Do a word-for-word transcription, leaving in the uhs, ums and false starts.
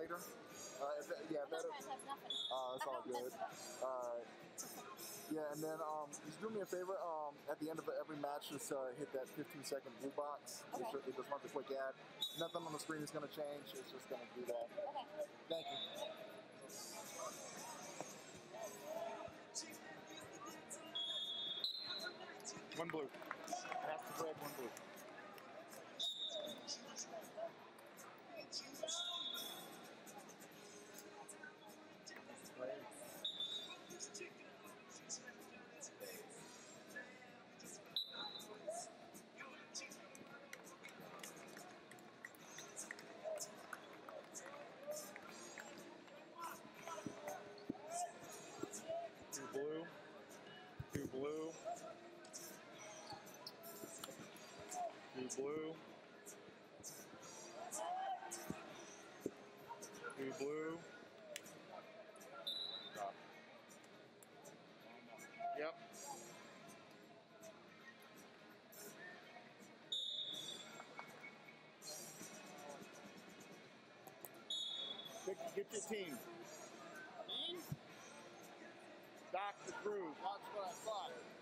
later. Uh, if that, yeah, I'm not better. trying to touch nothing. Uh, it's I all don't good. touch Uh, yeah, and then um, just do me a favor. Um, at the end of every match, just uh, hit that fifteen second blue box. Okay. Just, it just wants a quick ad. Nothing on the screen is going to change. It's just going to do that. Okay. Thank you. One blue. Pass the bread, one blue. Two blue. Two blue. Two blue. Two blue. Stop. Yep. Get, get your team. Me? Doctor Groove. That's what I thought.